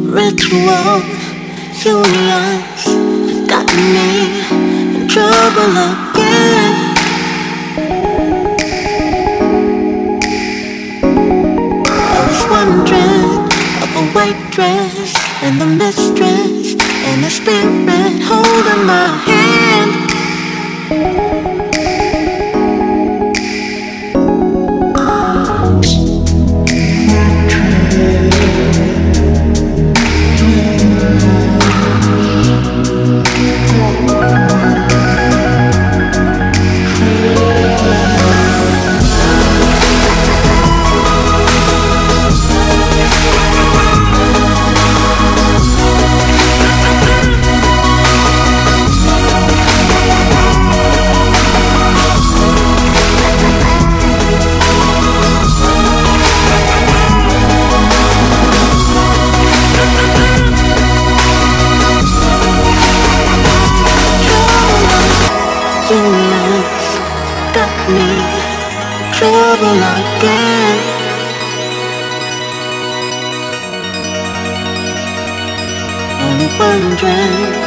Ritual unions have gotten me in trouble again. I was wondering of a white dress and the mistress and the spirit holding my hand. Unions got me in trouble again. Only wondering